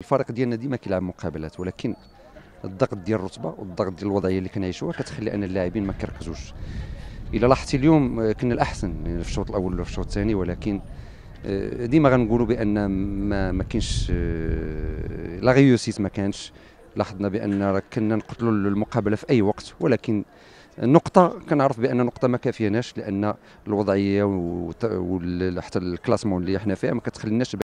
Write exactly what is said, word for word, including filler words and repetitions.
الفريق ديالنا ديما كيلعب مقابلات، ولكن الضغط ديال الرتبه والضغط ديال الوضعيه اللي كنعيشوها كتخلي ان اللاعبين ما كيركزوش. الا لاحظتي اليوم كنا الاحسن في الشوط الاول ولا في الشوط الثاني، ولكن ديما غنقولوا بان ما ما كاينش لا ريوسيت، ما كانش. لاحظنا بان كنا نقتلوا المقابله في اي وقت، ولكن النقطة كنعرف بأن النقطة ما كافيناش، لأن الوضعية وحتى الكلاسمون اللي احنا فيها ما كتخليناش